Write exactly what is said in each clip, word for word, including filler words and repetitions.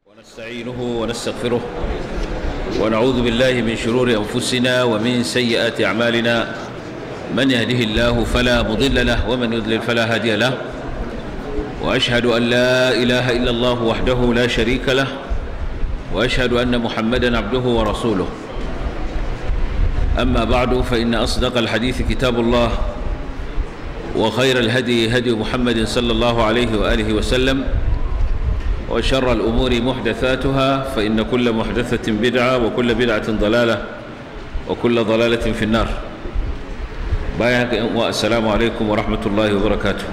ونستعينه ونستغفره ونعوذ بالله من شرور أنفسنا ومن سيئات أعمالنا من يهده الله فلا مضل له ومن يضلل فلا هادي له وأشهد أن لا إله إلا الله وحده لا شريك له وأشهد أن محمدا عبده ورسوله. أما بعد فإن أصدق الحديث كتاب الله وخير الهدي هدي محمد صلى الله عليه وآله وسلم وشر الأمور محدثاتها فإن كل محدثة بدعة وكل بدعة ضلالة وكل ضلالة في النار. بايعك والسلام عليكم ورحمة الله وبركاته.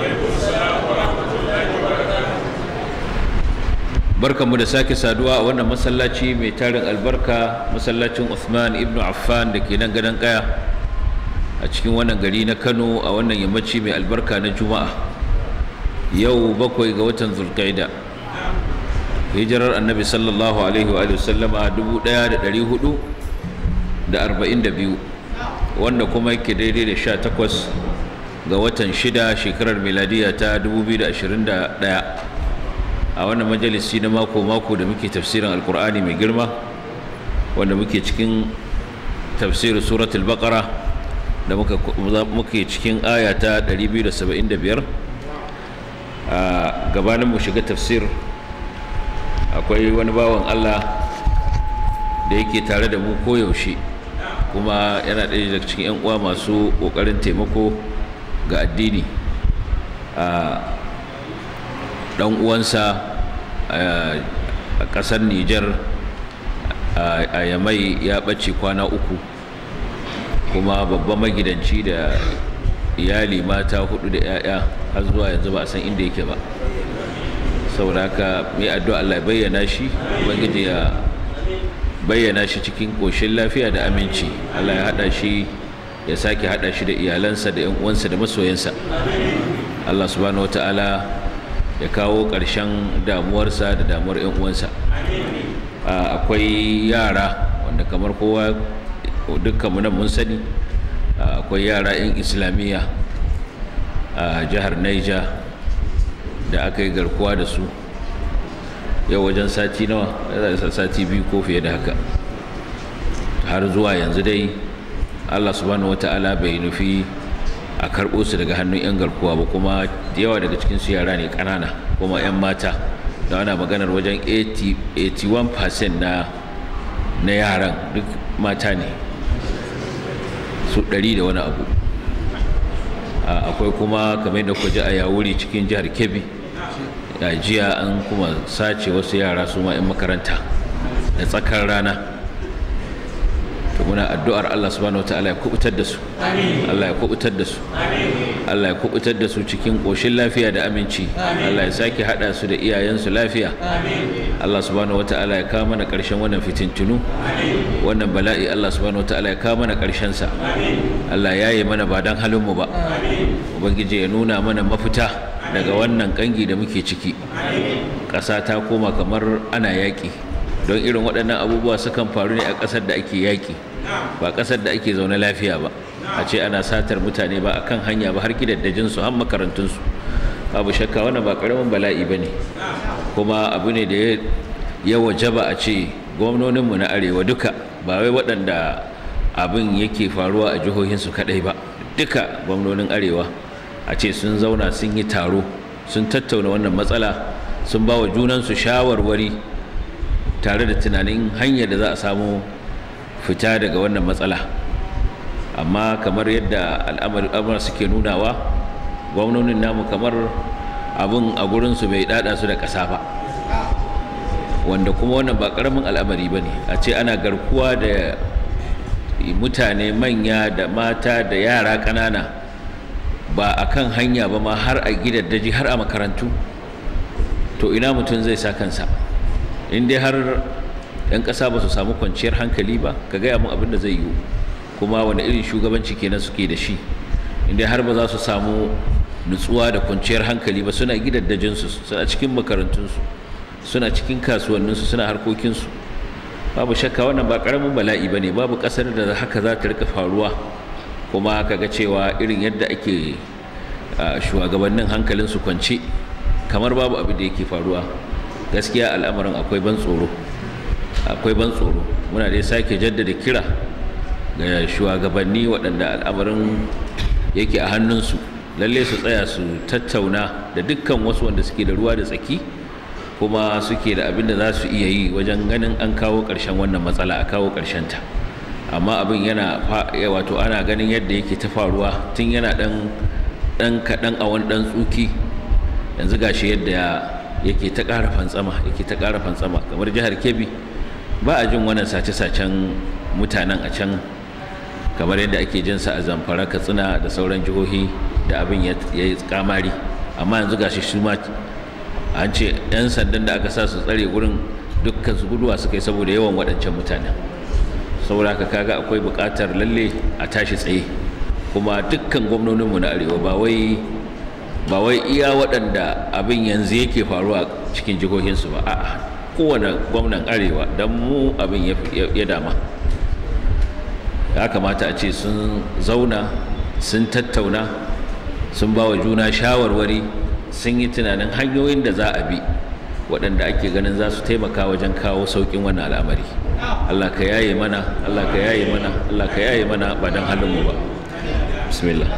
بركة مدساكي سادوا وانا مسلاتي ميتارن البركة مسلاتي عثمان ابن عفان لكي ننقى ننقى أتشكي وانا قلينا كانوا وانا يمتشي من البركة نجمع يو بكوي قوة ذو القعدة hijirar annabi sallallahu alaihi wa sallama dubu ɗaya da ɗari hudu da arba'in da biyu wanda kuma yake daidai da sha takwas ga watan shida shekarar miladiya ta dubu biyu da ashirin da ɗaya a wannan majalisi na mako-mako da muke tafsirin alkur'ani mai girma wanda muke cikin tafsirin suratul baqara da muke cikin aya ta ɗari biyu da saba'in da biyar. A gabanin mu shiga tafsir akwai wani bawan Allah da yake tare da mu koyaushe kuma yana ɗaya daga cikin 'yan uwa masu ƙoƙarin taimako ga addini. a ɗan uwansa a ƙasar Nijar a Yamai ya ɓace kwana uku kuma babban magidanci da iyali mata hudu da 'ya'ya har zuwa yanzu ba a san inda yake ba. saboda haka mai addu'a Allah ya bayyana shi ubangiji ya bayyana shi cikin koshin lafiya da aminci. Allah ya hada shi ya sake hada shi da iyalansa da ƴan uwansa da masoyansa. Allah subhanahu wataala ya kawo ƙarshen damuwarsa da damuwar ƴan uwansa. Akwai yara wanda kamar kowa dukkan mu nan mun sani akwai yara ƴan islamiyya a jihar Niger da aka yi garkuwa da su yau wajen sati nawa sati biyu ko fiye da haka har zuwa yanzu dai Allah subhanahu wata'ala bai nufi a karɓo su daga hannun 'yan garkuwa ba kuma da yawa daga cikin su yara ne ƙanana kuma 'yan mata da ana maganar wajen eighty-one percent na na yaran duk mata ne su ɗari da wani abu. Akwai kuma kamar da kuka ji a Yawuri cikin jihar Kebbi a jiya an kuma sace wasu yara su ma 'yan makaranta da tsakar rana. to muna addu'ar Allah subhanahu wataala ya kubutar da su, Allah ya kubutar da su, Allah ya kubutar da su cikin koshin lafiya da aminci. Allah ya sake hada su da iyayensu lafiya. Allah subhanahu wataala ya kawo mana karshen wannan fitintunu, wannan bala'i Allah subhanahu wataala ya kawo mana karshen sa. Allah ya yi mana ba dan halin mu ba, ubangiji ya nuna mana mafita daga wannan kangi da muke ciki. Ƙasa ta koma kamar ana yaƙi, don irin waɗannan abubuwa sukan faru ne a ƙasar da ake yaƙi, ba ƙasar da ake zaune lafiya ba. A ce ana satar mutane ba a kan hanya ba har gidaddajinsu har makarantunsu. Babu shakka wannan ba ƙaramin bala'i ba ne, kuma abu ne da ya wajaba a ce gwamnoninmu na arewa duka, ba wai waɗanda abin yake faruwa a jihohinsu kaɗai ba, duka gwamnonin arewa a ce sun zauna sun yi taro sun tattauna wannan matsala, sun ba wa junansu shawarwari tare da tunanin hanyar da za a samu fita daga wannan matsala. Amma kamar yadda al'amura suke nunawa, gwamnonin namu kamar abin a gurinsu bai dada su da ƙasa ba, wanda kuma wannan ba ƙaramin al'amari ba ne. A ce ana garkuwa da mutane manya da mata da yara ƙanana ba a kan hanya ba ma, har a gidaddaji har a makarantu. To ina mutum zai sa kansa in dai har 'yan ƙasa ba su samu kwanciyar hankali ba? Ka gaya mun abin da zai yiwu, kuma wani irin shugabanci kenan suke da shi in dai har ba za su samu nutsuwa da kwanciyar hankali ba? Suna gidaddajinsu, suna cikin makarantunsu, suna cikin kasuwanninsu, suna harkokinsu. Babu shakka wannan ba ƙaramin bala'i ba ne. Babu ƙasar da haka za ta rika faruwa kuma ka ga cewa irin yadda ake shugabannin hankalinsu kwance kamar babu abin da yake faruwa gaskiya al'amarin akwai ban tsoro akwai ban tsoro muna dai sake jaddada kira ga shugabanni waɗanda al'amarin yake a hannunsu lalle su tsaya su tattauna da dukkan wasu wanda suke da ruwa da tsaki kuma suke da abin da za su iya yi wajen ganin an kawo ƙarshen wannan matsala a kawo ta. Amma abin yana wato ana ganin yadda yake ta faruwa tun yana ɗan ɗan kaɗan a wani ɗan tsuki yanzu gashi yadda yake ta ƙara fantsama yake ta ƙara fantsama kamar jihar Kebbi ba a jin wannan sace-sacen mutanen a can kamar yadda ake jin sa a Zamfara, Katsina da sauran jihohi da abin ya yi kamari. Amma yanzu gashi shi ma an ce 'yan sandan da aka sa su tsare gurin dukkan su guduwa suka yi saboda yawan waɗancan mutanen. Saboda haka kaga akwai buƙatar lalle a tashi tsaye, kuma dukkan gwamnoninmu na arewa ba wai ba wai iya waɗanda abin yanzu yake faruwa cikin jihohinsu ba, a'a kowane gwamnan arewa don mu abin ya dama. Ya kamata a ce sun zauna sun tattauna sun ba wa juna shawarwari sun yi tunanin hanyoyin da za a bi waɗanda ake ganin za su taimaka wajen kawo sauƙin wannan al'amari. Allah ka yaye mana, Allah ka yaye mana, Allah ka yaye mana ba don halinmu ba. Bismillah.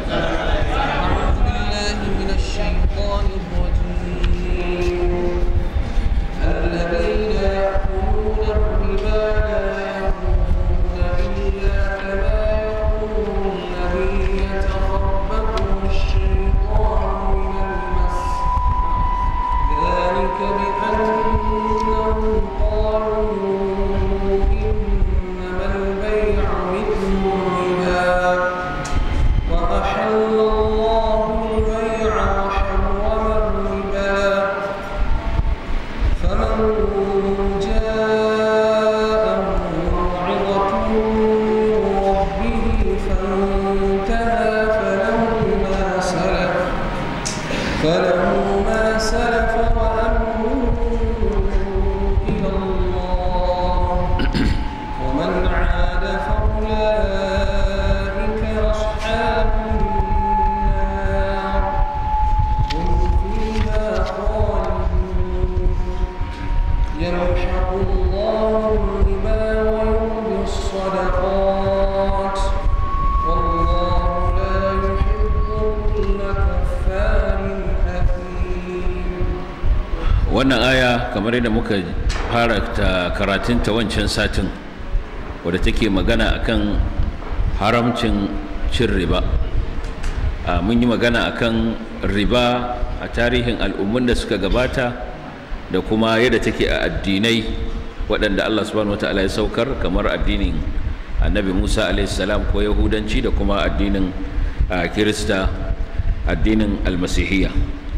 Wannan aya kamar yadda muka fara ta karatunta wancan satin, wadda take magana akan haramcin cin riba. Mun yi magana akan riba a tarihin al'ummun da suka gabata da kuma yadda take a addinai waɗanda Allah subhanahu wata'ala ya saukar, kamar addinin annabi Musa alaihi salam ko Yahudanci, da kuma addinin Kirista, addinin almasihiyya,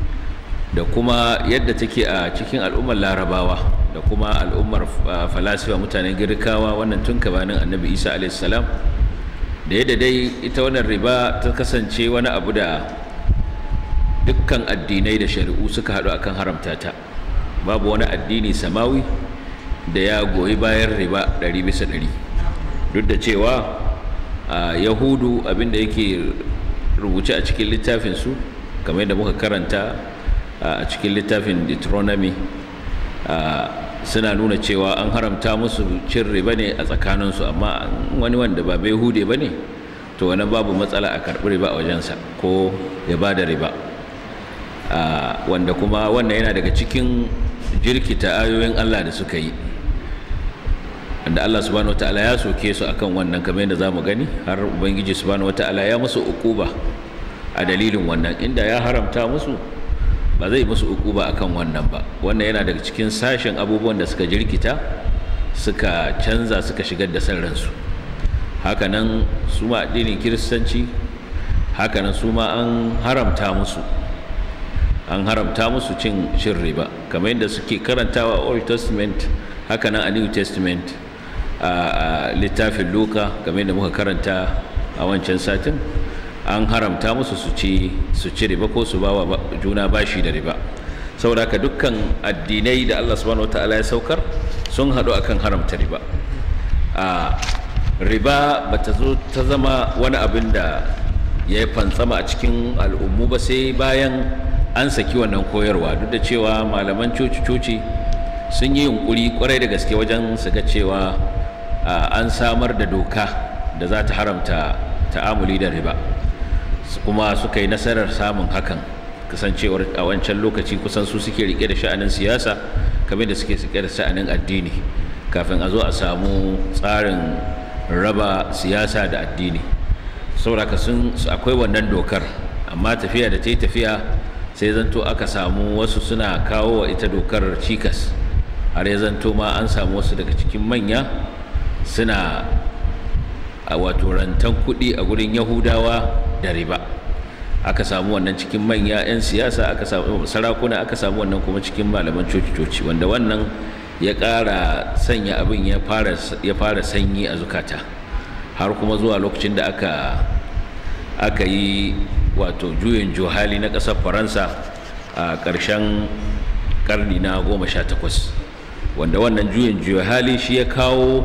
da kuma yadda take a cikin al'ummar larabawa da kuma al'ummar falasifa mutanen girkawa, wannan tun gabanin annabi Isa alaihi salam, da yadda dai ita wannan riba ta kasance wani abu da dukkan addinai da shari'u suka haɗu akan haramta ta. Babu wani addini samawi da ya goyi bayan riba ɗari bisa ɗari, duk da cewa yahudu abinda yake rubuce a cikin littafinsu kamar yadda muka karanta a cikin littafin Deuteronomy, suna nuna cewa an haramta musu cin riba ne a tsakaninsu, amma wani wanda ba bai hude ba ne to wani babu matsala a karɓi riba a wajensa ko ya ba da riba, wanda kuma wannan yana daga cikin jirkita ayoyin Allah da suka yi, wanda Allah subhanahu wataala ya soke su akan wannan, kamar yadda zamu gani har ubangiji subhanahu wataala ya musu uquba a dalilin wannan, inda ya haramta musu ba zai musu uquba akan wannan ba. Wannan yana daga cikin sashen abubuwan da suka jirkita, suka canza, suka shigar da san ransu. Hakanan su ma addinin Kiristanci, hakanan su ma an haramta musu an haramta musu cin cin riba, kamar yadda suke karantawa Old Testament, hakanan a New Testament a littafin Luka, kamar yadda muka karanta a wancan satin, an haramta musu su ci su ci riba ko su bawa juna bashi da riba. Saboda haka dukkan addinai da Allah subhanahu wataala ya saukar sun haɗu akan haramta riba. A riba bata zo ta zama wani abin da ya fantsama a cikin al'ummu ba sai bayan an saki wannan koyarwa, duk da cewa malaman coci-coci sun yi yunkuri kwarai da gaske wajen su ga cewa an samar da doka da za ta haramta ta'amuli da riba, kuma suka yi nasarar samun hakan, kasancewar a wancan lokaci kusan su suke rike da sha'anin siyasa kamar da suke rike da sha'anin addini kafin a zo a samu tsarin raba siyasa da addini. saboda ka sun akwai wannan dokar, amma tafiya da ta yi tafiya sai zanto aka samu wasu suna kawo wa ita dokar cikas, har ya zanto ma an samu wasu daga cikin manya suna a wato rantan kuɗi a gurin yahudawa da riba. Aka samu wannan cikin manya 'yan siyasa, aka samu sarakuna, aka samu wannan kuma cikin malaman coci-coci, wanda wannan ya ƙara sanya abin ya fara ya fara sanyi a zukata, har kuma zuwa lokacin da aka aka yi wato juyin juhali na ƙasar Faransa a ƙarshen ƙarni na goma sha takwas, wanda wannan juyin juhali shi ya kawo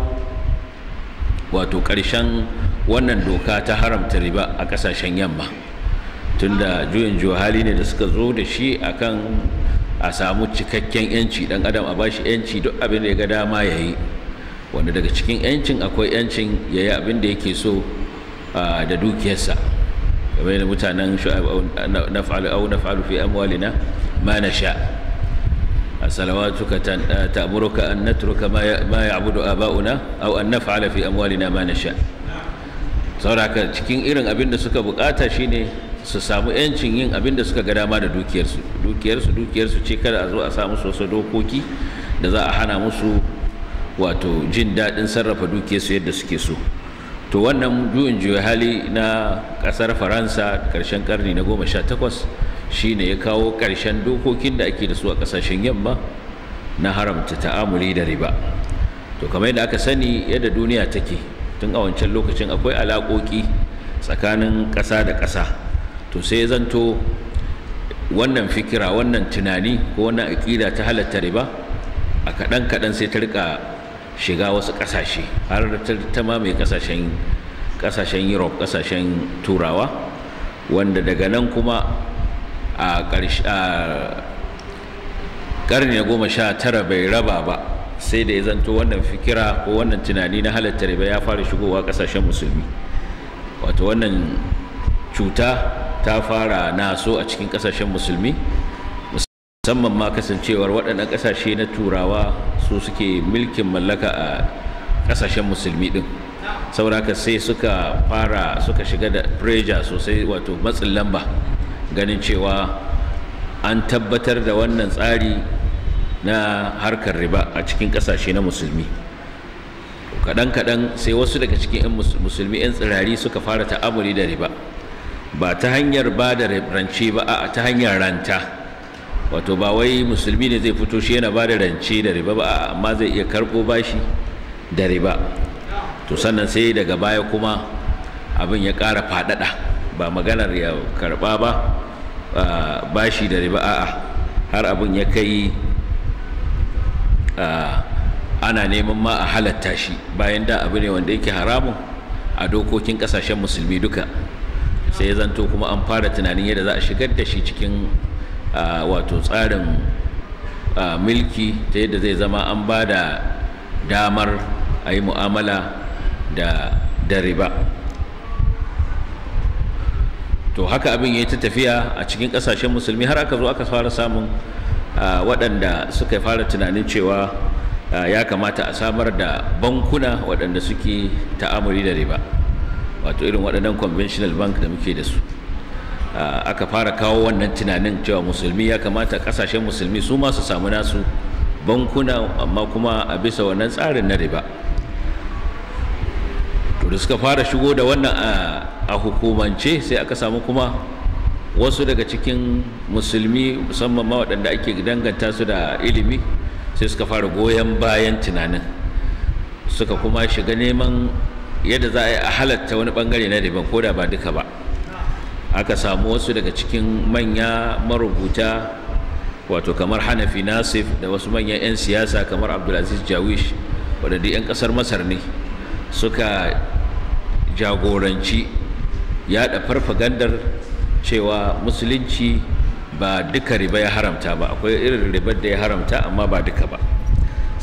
wato ƙarshen wannan doka ta haramta riba a ƙasashen yamma. Tunda juyin juhali ne da suka zo da shi akan a samu cikakken yanci, dan adam a bashi yanci duk abin da ya ga dama ya yi, wanda daga cikin yancin akwai yancin ya yi abin da yake so da dukiyarsa, kamar da mutanen shu'aib naf'alu aw naf'alu fi amwalina ma nasha. salawatuka ta'muruka an natruka ma ya'budu aba'una aw an naf'ala fi amwalina ma nasha. saboda cikin irin abin da suka bukata shine su samu yancin yin abin da suka ga dama da dukiyarsu dukiyarsu dukiyarsu ce, kada a zo a samu wasu dokoki da za a hana musu wato jin daɗin sarrafa dukiyarsu yadda suke so. To wannan juyin juya hali na ƙasar Faransa ƙarshen ƙarni na goma sha takwas shine ya kawo ƙarshen dokokin da ake da su a ƙasashen yamma na haramta ta'amuli da riba. To kamar yadda aka sani yadda duniya take tun a wancan lokacin akwai alaƙoƙi tsakanin ƙasa da ƙasa, to sai zanto wannan fikira, wannan tunani ko wannan aƙida ta halatta riba a kaɗan kaɗan sai ta rika shiga wasu ƙasashe, har ta mamaye ƙasashen ƙasashen Europe, ƙasashen Turawa, wanda daga nan kuma a ƙarni na goma sha tara bai raba ba, sai da ya zanto wannan fikira ko wannan tunani na halatta riba ya fara shigowa ƙasashen musulmi. Wato wannan cuta ta fara naso a cikin ƙasashen musulmi, musamman ma kasancewar waɗannan ƙasashe na Turawa su suke mulkin mallaka a ƙasashen musulmi ɗin. Saboda haka sai suka fara suka shiga da pressure sosai, wato matsin lamba, ganin cewa an tabbatar da wannan tsari na harkar riba a cikin ƙasashe na musulmi. Kaɗan-kaɗan sai wasu daga cikin 'yan musulmi 'yan tsirari suka fara ta'amuli da riba, ba ta hanyar ba da rance ba, a ta hanyar ranta. Wato ba wai musulmi ne zai fito shi yana ba da rance da riba ba, amma zai iya karɓo bashi da riba. To sannan sai daga baya kuma abin ya ƙara faɗaɗa, ba maganar ya karɓa ba bashi da riba, a'a har abin ya kai ana neman ma a halatta shi, bayan da abu ne wanda yake haramun a dokokin ƙasashen musulmi duka. Sai ya zanto kuma an fara tunanin yadda za a shigar da shi cikin wato tsarin milki, ta yadda zai zama an ba da damar a yi mu'amala da riba. To haka abin ya yi ta tafiya a cikin ƙasashen musulmi, har aka zo aka fara samun waɗanda suka fara tunanin cewa ya kamata a samar da bankuna waɗanda suke ta'amuli da riba, wato irin waɗannan conventional bank da muke da su. Aka fara kawo wannan tunanin cewa musulmi ya kamata ƙasashen musulmi su ma su samu nasu bankuna, amma kuma a bisa wannan tsarin na riba. To da suka fara shigo da wannan a hukumance, sai aka samu kuma wasu daga cikin musulmi, musamman ma waɗanda ake danganta su da ilimi, sai suka fara goyon bayan tunanin, suka kuma shiga neman yadda za a yi a halatta wani bangare na riban, ko da ba duka ba. Aka samu wasu daga cikin manya marubuta, wato kamar Hanafi Nasif, da wasu manyan 'yan siyasa kamar Abdulaziz Jawish, waɗanda 'yan ƙasar Masar ne, suka jagoranci yaɗa farfagandar cewa musulunci ba duka riba ya haramta ba, akwai irin ribar da ya haramta amma ba duka ba.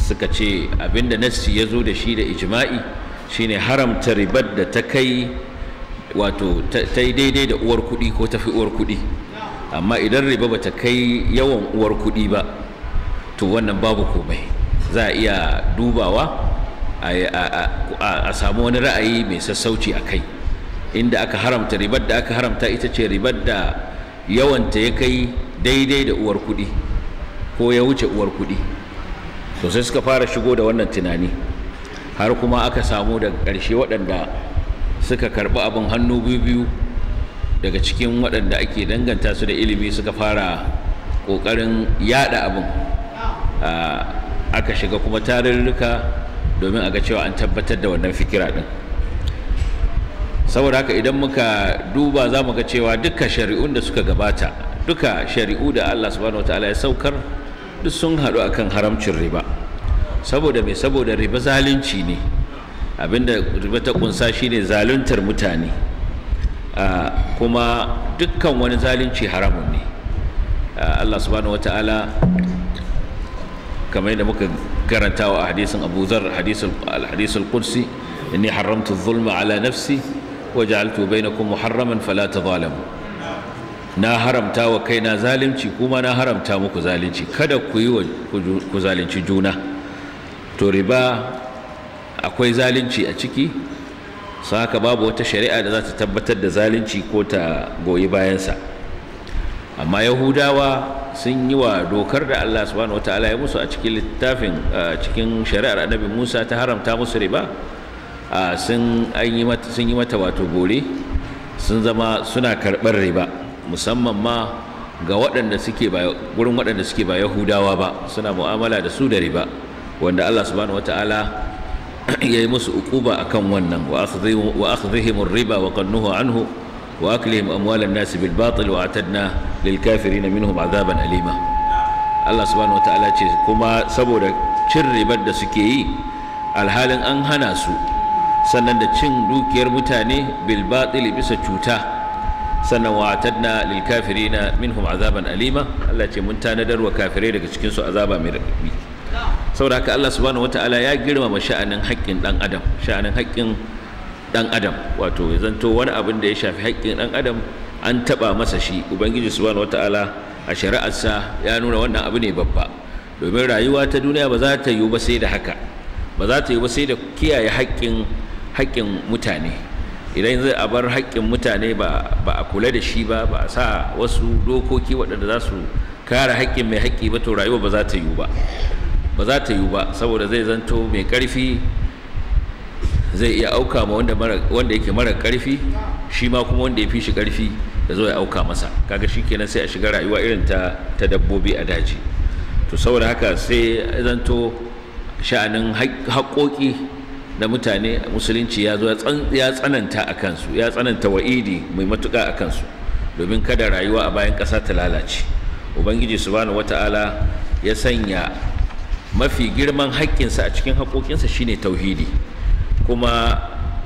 suka ce abinda nassi ya zo da shi da ijma'i shine haramta ribar da ta kai wato ta yi daidai da uwar kuɗi ko tafi uwar kuɗi, amma idan riba ba ta kai yawan uwar kuɗi ba to wannan babu komai, za a iya dubawa a samu wani ra'ayi mai sassauci a kai. Inda aka haramta ribar da aka haramta ita ce ribar da yawanta ya kai daidai da uwar kuɗi ko ya wuce uwar kuɗi, to sai suka fara shigo da wannan tunani, har kuma aka samu daga ƙarshe waɗanda suka karɓi abin hannu biyu-biyu daga cikin waɗanda ake danganta su da ilimi, suka fara ƙoƙarin yaɗa abin, aka shiga kuma tarurruka domin a ga cewa an tabbatar da wannan fikira ɗin. Saboda haka idan muka duba za mu ga cewa duka shari'un da suka gabata, duka shari'u da Allah subhanahu wataala ya saukar, duk sun haɗu akan haramcin riba. Saboda me? Saboda riba zalunci ne, abinda riba ta kunsa shine zaluntar mutane, kuma dukkan wani zalunci haramun ne. Allah subhanahu wataala kamar yadda muka karantawa a hadisin Abu Dharr, hadisul qudsi, inni haramtu adh-dhulma ala nafsi waja'altu bainakum muharraman fala tadhalamu. Na haramta wa kaina zalunci, kuma na haramta muku zalunci, kada ku yi ku zalunci juna. To riba akwai zalunci a ciki, saka babu wata shari'a da za ta tabbatar da zalunci ko ta goyi bayansa. Amma Yahudawa sun yi wa dokar da Allah subhanahu wataala ya musu a cikin littafin cikin shari'ar Annabi Musa ta haramta musu riba, sun yi mata sun yi mata wato gore, sun zama suna karɓar riba, musamman ma ga waɗanda suke ba gurin waɗanda suke ba Yahudawa ba, suna mu'amala da su da riba, wanda Allah subhanahu wataala ya yi musu uquba akan wannan, wa akhdhihim ar-riba wa qannuhu anhu wa aklihim amwalan nas bil batil wa atadna lil kafirin minhum azaban alima. Allah subhanahu wataala ce kuma saboda cin ribar da suke yi alhalin an hana su, sannan da cin dukiyar mutane bil batil bisa cuta, sannan wa atadna lil kafirin minhum azaban alima. Allah ce mun tanadar wa kafirai daga cikin su azaba mai raɗaɗi. Saboda haka Allah subhanahu wataala ya girmama sha'anin haƙƙin ɗan adam, sha'anin haƙƙin ɗan adam, wato ya zanto wani abin da ya shafi haƙƙin ɗan adam an taɓa masa shi, Ubangiji subhanahu wataala a shari'arsa ya nuna wannan abu ne babba, domin rayuwa ta duniya ba za ta yiwu ba sai da haka, ba za ta yiwu ba sai da kiyaye haƙƙin haƙƙin mutane. Idan zai a bar haƙƙin mutane ba a kula da shi ba, ba a sa wasu dokoki waɗanda za su kare haƙƙin mai haƙƙi ba, to rayuwa ba za ta yiwu ba ba za ta yiwu ba saboda zai zanto mai ƙarfi zai iya auka ma wanda wanda yake mara ƙarfi, shi ma kuma wanda ya fi shi ƙarfi da zo ya auka masa, kaga shikenan sai a shiga rayuwa irin ta ta dabbobi a daji. To saboda haka sai zanto sha'anin haƙoƙi da mutane musulunci ya zo ya tsananta a kansu, ya tsananta wa'idi mai matuƙa a kansu, domin kada rayuwa a bayan ƙasa ta lalace. Ubangiji subhanahu wata'ala ya sanya mafi girman haƙƙinsa a cikin haƙoƙinsa shine tauhidi, kuma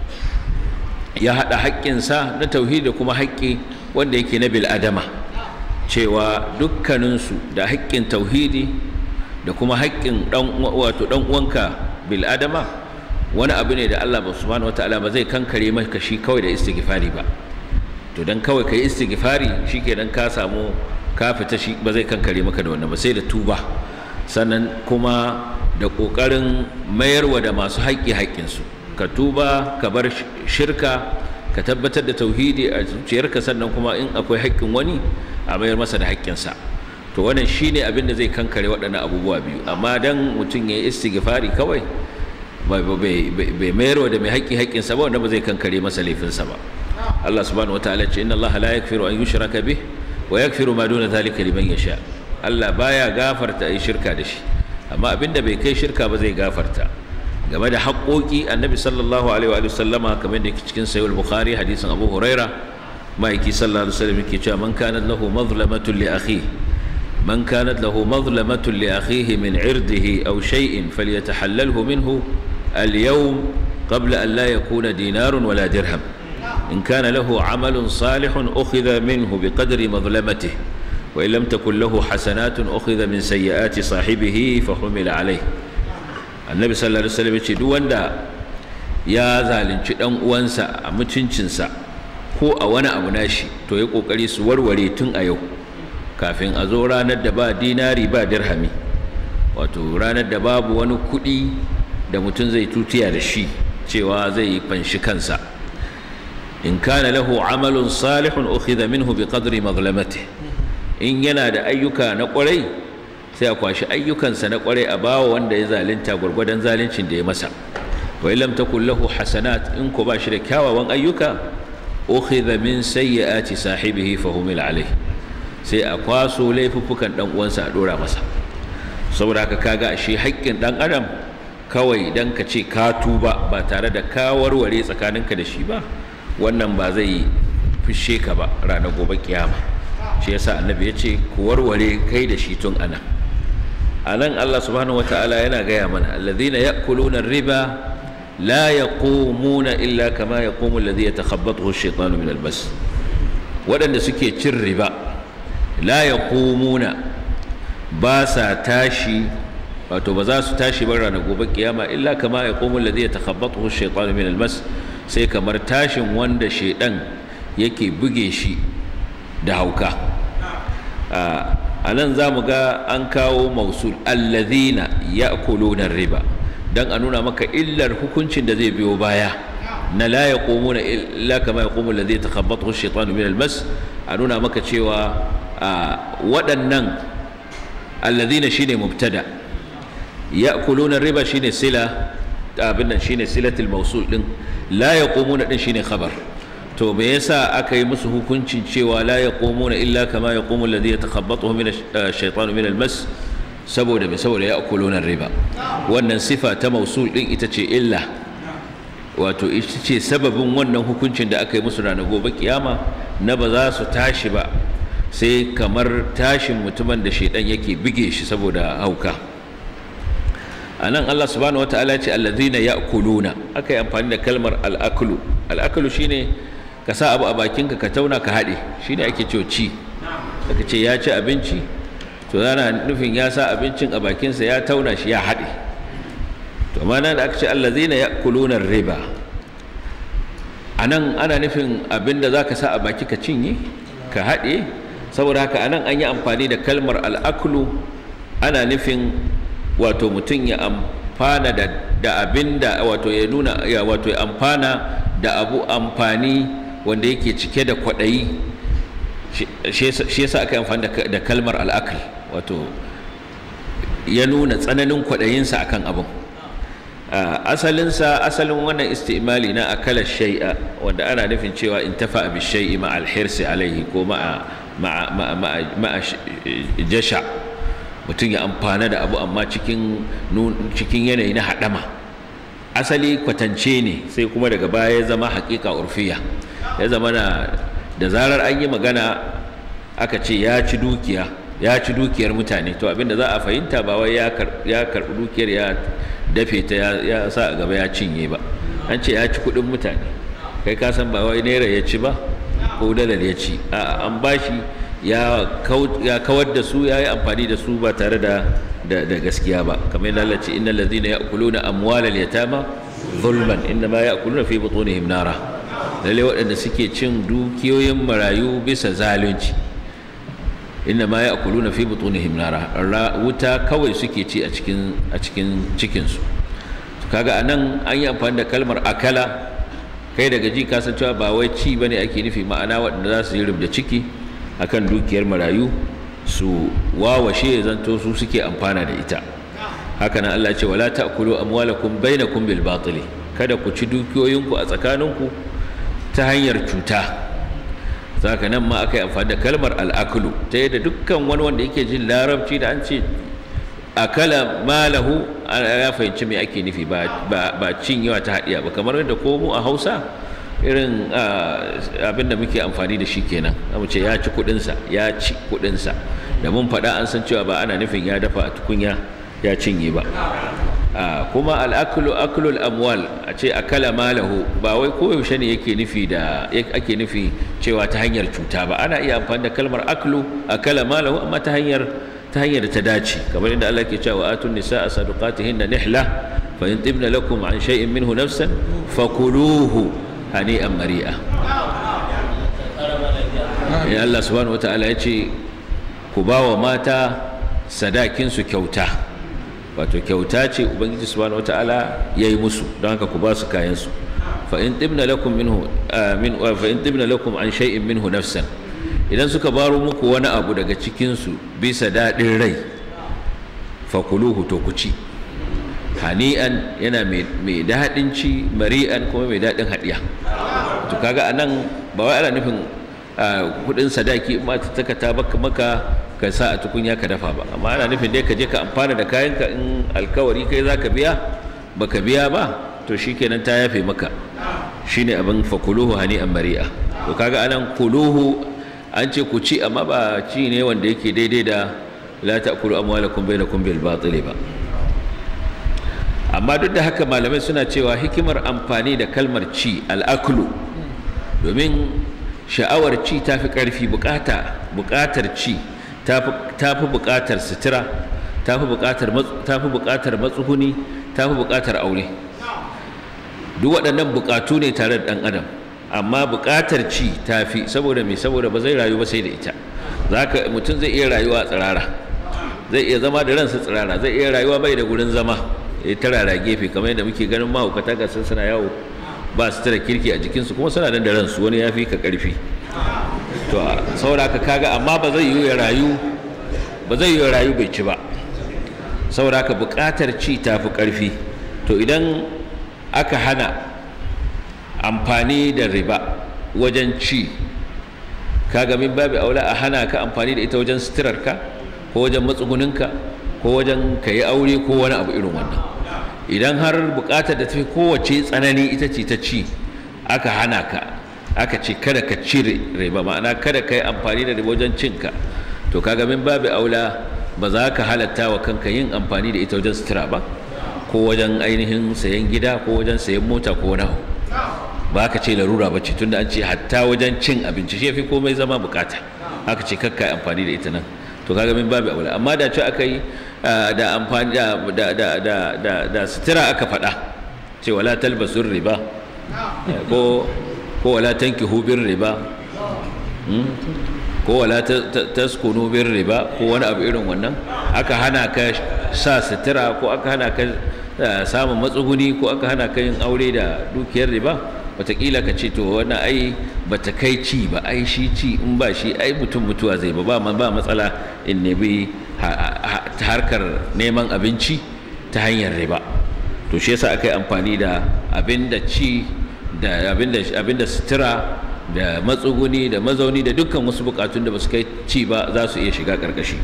ya haɗa haƙƙinsa na tauhidi da kuma haƙƙi wanda yake na bil'adama, cewa dukkaninsu da haƙƙin tauhidi da kuma haƙƙin wato ɗan uwanka bil'adama wani abu ne da Allah subhanahu wataala ba zai kankare maka shi kawai da istighfari ba. To dan kawai kai istighfari shikenan ka samu ka fita, shi ba zai kankare maka da wannan ba, sai da tuba, sannan kuma da ƙoƙarin mayarwa da masu haƙƙi haƙƙinsu. Ka tuba, ka bar shirka, ka tabbatar da tauhidi a zuciyarka, sannan kuma in akwai haƙƙin wani a mayar masa da haƙƙinsa. To wannan shine abin da zai kankare waɗannan abubuwa biyu. Amma dan mutum ya yi istighfari kawai bai mayarwa da mai haƙƙi haƙƙinsa ba, wanda ba zai kankare masa laifinsa ba. Allah subhanahu wataala ce inna Allah la yaghfiru an yushraka bih wa yaghfiru ma duna dhalika liman yasha. Allah baya gafarta ai shirka da shi, amma abinda bai kai shirka ba zai gafarta. Game da haƙoƙi, annabi sallallahu alaihi wa sallama kamar da yake cikin sahih al-bukhari hadisin Abu Huraira, ma'aiki sallallahu alaihi wa sallam yake cewa man kanat lahu mazlamatun li akhihi man kanat lahu mazlamatun li akhihi min 'irdihi aw shay'in falyatahallalhu minhu al-yawm qabla an la yakuna dinarun wala dirham in kana lahu 'amalun salihun ukhidha minhu biqadri mazlamatihi wa in lam takun lahu hasanatun ukhidha min sayyi'ati sahibihi fa humila alayhi annabi sallallahu alaihi wasallam ya ce duk wanda ya zalunci dan uwansa a mutuncinsa ko a wani abu nashi to ya kokari su warware tun a yau kafin a zo ranar da ba dinari ba dirhami, wato ranar da babu wani kuɗi da mutum zai tutiya da shi cewa zai fanshi kansa. in kana lahu amalun salihun ukhidha minhu biqadri mazlamatihi, in yana da ayyuka na kwarai sai a kwashi ayyukansa na kwarai a bawa wanda ya zalunta gwargwadon zaluncin da ya masa. wa illam takul lahu hasanat, in ko ba shi da kyawawan ayyuka ukhidha min sayyiati sahibihi fa humil alayhi, sai a kwaso laifuffukan dan uwansa a dora masa. saboda haka kaga shi haƙƙin dan adam kawai dan ka ce ka tuba ba tare da ka warware tsakaninka da shi ba, wannan ba zai fishe ka ba ranar gobe kiyama. shi yasa annabi ya ce ku warware kai da shi tun anan. anan Allah subhanahu wataala yana gaya mana alladhina ya'kuluna riba la yaqumuna illa kama yaqumu alladhi yatakhabbathu ash-shaytanu min al-mas. waɗanda suke cin riba la yaqumuna, ba sa tashi, wato ba za su tashi ba ranar gobe kiyama illa kama yaqumu alladhi yatakhabbathu ash-shaytanu min al-mas, sai kamar tashin wanda shaidan yake buge shi da hauka. a nan za mu ga an kawo mausul alladhina ya'kuluna riba dan a nuna maka illar hukuncin da zai biyo baya na la yaqumuna illa kama yaqumu alladhi yatakhabbathu ash-shaytanu min al-mas, a nuna maka cewa waɗannan alladhina shine mubtada, ya'kuluna riba shine sila, abin nan shine silatul mausul din, la yaqumuna din shine khabar. to me yasa aka yi musu hukuncin cewa la yaqumuna illa kama yaqumu alladhi yatakhabbathu min ash-shaytanu min al-mas? saboda me? saboda ya'kuluna riba. wannan sifa ta mausul din ita ce illa, wato ita ce sababin wannan hukuncin da aka yi musu ranar gobe kiyama na ba za su tashi ba sai kamar tashin mutumin da shaidan yake bige shi saboda hauka. anan Allah subhanahu wataala ya ce alladhina ya'kuluna, aka yi amfani da kalmar al-aklu. al-aklu shine ka sa abu a bakinka ka tauna ka haɗe, shine ake cewa ci. aka ce ya ci abinci, to yana nufin ya sa abincin a bakinsa ya tauna shi ya haɗe. to amma nan da aka ce alladhina ya'kuluna riba, anan ana nufin abinda zaka sa a baki ka cinye ka haɗe. saboda haka anan an yi amfani da kalmar al-aklu, ana nufin wato mutum ya amfana da, da abin da wato ya nuna ya wato ya amfana da abu amfani wanda yake cike da kwaɗayi. shi yasa aka yi amfani da kalmar al'akal, wato ya nuna tsananin kwaɗayinsa akan abin. asalinsa asalin wannan istimali na akala shay'a, wanda ana nufin cewa in tafa bi shay'i ma al-hirsi alaihi ko ma ma jasha, mutum ya amfana da abu amma cikin cikin yanayi na haɗama. asali kwatance ne, sai kuma daga baya ya zama haƙiƙa urfiya, ya zama na da zarar an yi magana aka ce ya ci dukiya ya ci dukiyar mutane, to abinda za a fahimta ba wai ya karɓi dukiyar ya dafe ta ya sa a gaba ya cinye ba. an ce ya ci kuɗin mutane, kai ka san ba wai naira ya ci ba ko dalar ya ci, a'a an bashi ya kawar da su, ya yi amfani da su ba tare da da gaskiya ba. kamar yadda Allah ce innal ladhina ya'kuluna amwalal yatama zulman innama ya'kuluna fi butunihim nara, lalle waɗanda suke cin dukiyoyin marayu bisa zalunci, innama ya'kuluna fi butunihim nara, wuta kawai suke ci a cikin a cikin cikin su. kaga anan an yi amfani da kalmar akala, kai daga ji ka san cewa ba wai ci bane ake nufi, ma'ana waɗanda za su yi rubda ciki akan dukiyar marayu su wawashe zanto su suke amfana da ita. haka nan Allah ce wala ta'kulu amwalakum bainakum bil batil, kada ku ci dukiyoyinku a tsakaninku ta hanyar cuta. zaka nan ma aka yi amfani da kalmar al-aklu, ta yadda dukkan wani wanda yake jin larabci da an ce akala malahu ya fahimci me ake nufi, ba ba cinyewa ta hadiya ba, kamar yadda ko mu a Hausa irin abin da muke amfani da shi kenan, mu ce ya ci kudinsa, ya ci kudinsa, da mun faɗa an san cewa ba ana nufin ya dafa a tukunya ya cinye ba. kuma al'aklu aklul amwal, a ce akala malahu, ba wai koyaushe ne yake nufi da ake nufi cewa ta hanyar cuta ba. ana iya amfani da kalmar aklu akala malahu amma ta hanyar ta hanyar da ta dace, kamar inda Allah ke cewa atun nisaa sadaqatihinna nihla fa in tibna lakum an shay'in minhu nafsan fakuluhu hani'an mari'a. ya Allah subhanahu wataala ya ce ku ba wa mata sadakinsu kyauta, wato kyauta ce ubangiji subhanahu wataala ya yi musu, don haka ku ba su kayansu. fa in tibna lakum minhu min fa in tibna lakum an shay'in minhu nafsan, idan suka baro muku wani abu daga cikin su bisa dadin rai, fakuluhu to ku ci, hani'an yana mai dadin ci, mari'an kuma mai dadin hadiya. to kaga anan ba wai ana nufin kudin sadaki ma ta ta baka maka ka sa a tukunya ka dafa ba, amma ana nufin dai ka je ka amfana da kayanka. In alkawari kai zaka biya baka biya ba, to shikenan ta yafe maka, shine abin fakuluhu hani'an mari'a. to kaga anan kuluhu an ce ku ci, amma ba ci ne wanda yake daidai da la ta'kulu amwalakum bainakum bil batil ba. amma duk da haka malamai suna cewa hikimar amfani da kalmar ci, al-aklu, domin sha'awar ci tafi karfi, bukata bukatar ci tafi bukatar sutura, tafi bukatar tafi bukatar matsuguni, tafi bukatar aure. duk waɗannan bukatu ne tare da ɗan adam, amma bukatar ci tafi, saboda me? saboda ba zai rayu ba sai da ita. zaka mutum zai iya rayuwa tsirara, zai iya zama da ransa tsirara, zai iya rayuwa bai da gurin zama, ya tarara gefe, kamar yadda muke ganin mahaukata ga sun suna yawo ba su tara kirki a jikinsu, kuma suna nan da ransu, wani ya fi ka ƙarfi. to saboda haka kaga, amma ba zai yi ya rayu ba zai yi ya rayu bai ci ba, saboda haka buƙatar ci tafi ƙarfi. to idan aka hana amfani da riba wajen ci, kaga min babu aula a hana ka amfani da ita wajen suturarka ko wajen matsuguninka ko wajen ka yi aure ko wani abu irin wannan. idan har bukatar da tafi kowace tsanani ita ce ta ci, aka hana ka, aka ce kada ka ci riba, ma'ana kada ka yi amfani da riba wajen cinka, to kaga min babu aula ba za ka halatta wa kanka yin amfani da ita wajen sutura ba, ko wajen ainihin sayan gida ko wajen sayan mota ko wani abu. ba ka ce larura ba ce, tunda an ce hatta wajen cin abinci shi yafi komai zama bukata, aka ce kakka yi amfani da ita nan, to kaga min babu aula. amma da ce aka yi da amfani da da da da da sutura aka faɗa, ce wala talbasur riba ko ko wala tankihu bir riba, ko wala taskunu bir riba, ko wani abu irin wannan. aka hana ka sa sutura, ko aka hana ka samun matsuguni, ko aka hana ka yin aure da dukiyar riba, wataƙila ka ce to wannan ai bata kai ci ba, ai shi ci in ba shi ai mutum mutuwa zai ba ba ba matsala in ne bi harkar neman abinci ta hanyar riba. to shi yasa aka yi amfani da abin da ci da abin da sutura da matsuguni da mazauni da dukkan wasu bukatun da ba su kai ci ba za su iya shiga karkashi.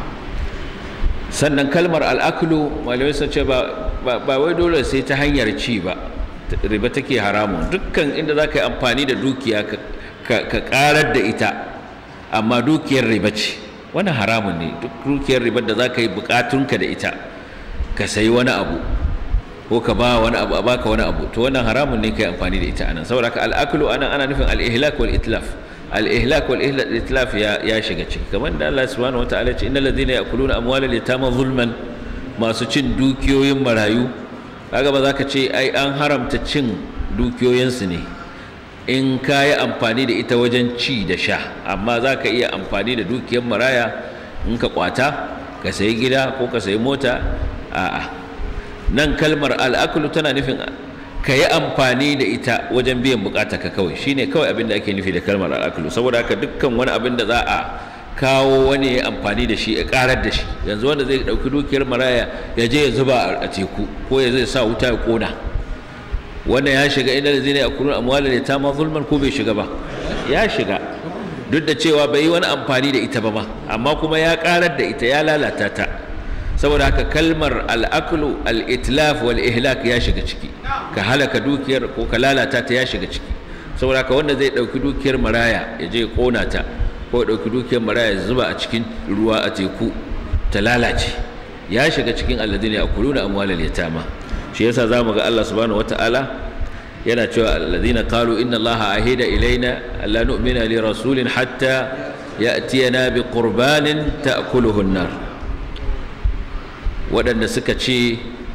sannan kalmar al'aklu malamai sun ce ba wai dole sai ta hanyar ci ba riba take haramun. dukkan inda za ka yi amfani da dukiya ka karar da ita, amma dukiyar riba ce, wannan haramun ne. duk dukiyar ribar da za ka yi bukatunka da ita, ka sayi wani abu ko ka ba wani abu a baka wani abu, to wannan haramun ne kai amfani da ita anan. saboda haka al'aklu anan ana nufin al-ihlak wal itlaf. al-ihlak wal itlaf ya ya shiga ciki, kamar da Allah subhanahu wataala ya ce innal ladhina ya'kuluna amwalal yatama zulman, masu cin dukiyoyin marayu. kaga ba za ka ce ai an haramta cin dukiyoyinsu ne in ka yi amfani da ita wajen ci da sha, amma za ka iya amfani da dukiyar maraya in ka kwata ka sayi gida ko ka sayi mota. a'a, nan kalmar al'aklu tana nufin ka yi amfani da ita wajen biyan bukata ka kawai, shine kawai abin da ake nufi da kalmar al'aklu. saboda haka dukkan wani abin da za a kawo wani ya amfani da shi ya karar da shi, yanzu wanda zai dauki dukiyar maraya ya je ya zuba a teku ko ya zai sa wuta ya kona, wannan ya shiga inda da zai akulun amwalal yatama zulman ko bai shiga ba? ya shiga, duk da cewa bai yi wani amfani da ita ba ma, amma kuma ya karar da ita, ya lalata ta. saboda haka kalmar al'aklu al-itlaf wal ihlak ya shiga ciki, ka halaka dukiyar ko ka lalata ta ya shiga ciki. saboda haka wanda zai dauki dukiyar maraya ya je ya kona ta, ko ya dauki dukiyar maraya ya zuba a cikin ruwa a teku ta lalace, ya shiga cikin alladhina ya'kuluna amwalal yatama. shi yasa zamu ga Allah subhanahu wataala yana cewa alladhina qalu inna Allaha ahida ilaina alla nu'mina li rasulin hatta ya'tiyana bi qurbanin ta'kuluhu an-nar. waɗanda suka ce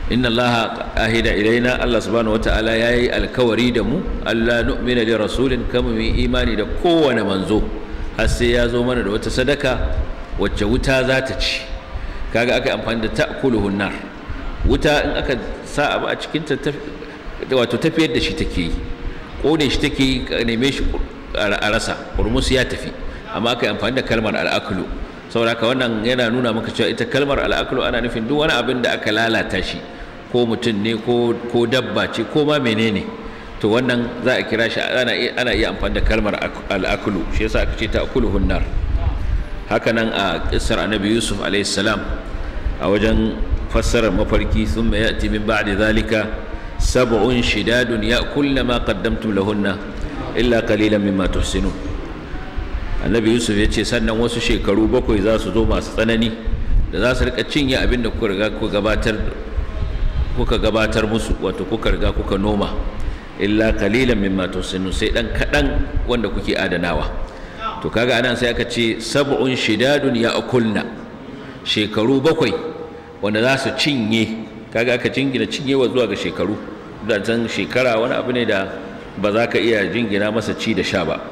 inna allaha ahida ilaina, Allah subhanahu wata'ala yayi alkawari da mu, alla nu'mina li rasulin, kama mu imani da kowane manzo har sai ya zo mana da wata sadaka wacce wuta za ta ci. Kaga aka amfani da ta'kuluhun nar, wuta in aka sa abu a cikin ta wato tafiyar da shi take yi, kone shi take yi, ka neme shi a rasa, kurmus ya tafi. Amma aka yi amfani da kalmar al'aklu, saboda haka wannan yana nuna maka cewa ita kalmar al'aklu ana nufin duk wani abin da aka lalata shi, ko mutum ne ko dabba ce ko ma menene, to wannan za a kira shi ana iya amfani da kalmar al'aklu, shi yasa aka ce ta'kuluhun nar. Haka nan a kissar annabi Yusuf alayhi salam a wajen fassarar mafarki, thumma ya'ti min ba'di dhalika sab'un shidadun ya'kulna ma qaddamtum lahunna illa qalilan mimma tuhsinun. Annabi Yusuf ya ce sannan wasu shekaru bakwai za su zo masu tsanani da za su rika cinye abin da kuka riga kuka gabatar kuka gabatar musu, wato kuka riga kuka noma, illa qalilan mimma tuhsinun, sai dan kadan wanda kuke adanawa. To kaga anan sai aka ce sab'un shidadun ya'kulna, shekaru bakwai wanda za su cinye. Kaga aka jingina cinyewa zuwa ga shekaru, da zan shekara wani abu ne da ba za ka iya jingina masa ci da sha ba.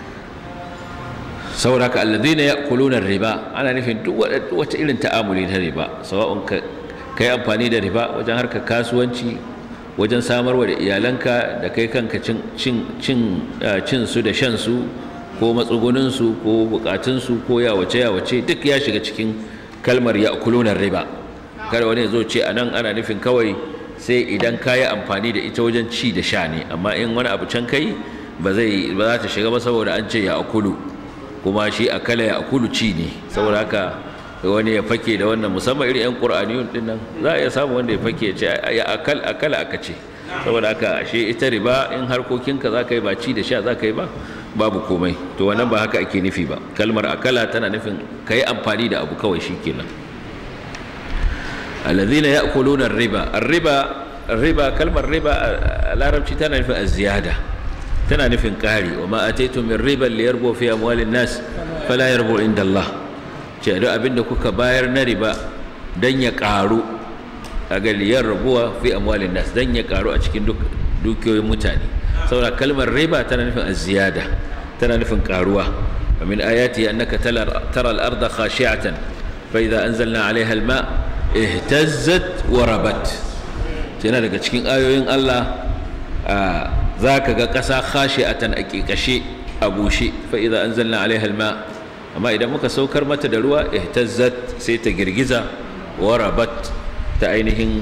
Saboda haka alladhina ya'kuluna riba ana nufin duk wata irin ta'amuli ta riba, sawa'un ka kai amfani da riba wajen harkar kasuwanci, wajen samarwa da iyalanka da kai kanka cin cin cin su da shan su, ko matsugunin su, ko bukatun su, ko yawace yawace, duk ya shiga cikin kalmar ya'kuluna riba. Kada wani zo ce anan ana nufin kawai sai idan ka yi amfani da ita wajen ci da sha ne, amma in wani abu can kai ba zai ba za ta shiga ba, saboda an ce ya'kulu, kuma shi akala ya'kulu ci ne. Saboda haka wani ya fake da wannan, musamman irin yan qur'aniyun din nan, za a iya samu wanda ya fake ya ce ya akal akala aka ce. Saboda haka ashe ita riba in harkokinka za ka yi ba ci da sha za ka yi ba, babu komai. To wannan ba haka ake nufi ba. Kalmar akala tana nufin ka yi amfani da abu kawai shi kenan. alladhina ya'kuluna ar-riba, ar-riba riba kalmar riba a larabci tana nufin az-ziyada, tana nufin ƙari. Wa ma ataytum min riban liyarbu fi amwalin nas fala yarbu inda Allah, ce duk abinda kuka bayar na riba dan ya ƙaru, kaga liyarbu fi amwalin nas, dan ya ƙaru a cikin dukiyoyin mutane. Saboda kalmar riba tana nufin az-ziyada, tana nufin ƙaruwa. wa min ayati annaka tara al-arda khashi'atan fa idza anzalna 'alayha al-ma' ihtazzat wa rabat. yana daga cikin ayoyin Allah za ka ga ƙasa khashi'atan a ƙiƙashe a bushe, fa idza anzalna 'alayha al-ma', amma idan muka saukar mata da ruwa ihtazzat sai ta girgiza, wa rabat ta ainihin